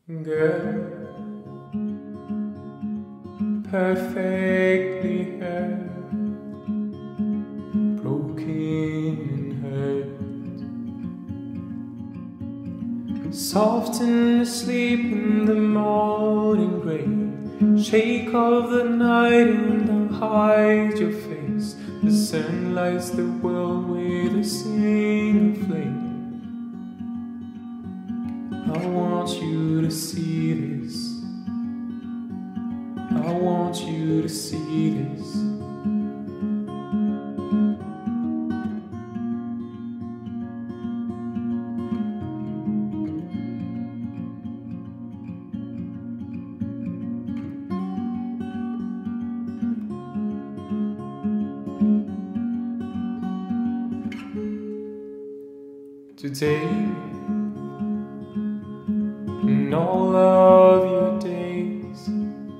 Girl, perfectly hurt, broken and hurt, soft and asleep in the morning gray, shake of the night and I'll hide your face. The sun lights the world with a single flame. I want you to see this. I want you to see this. Today, in all of your days,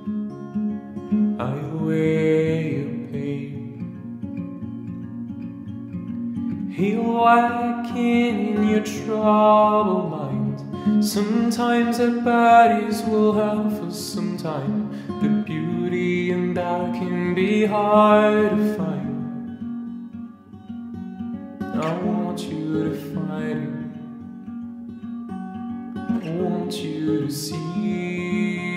I weigh your pain. He'll waken in your troubled mind. Sometimes our bodies will have for some time. The beauty in that can be hard to find. I want you to find it. I want you to see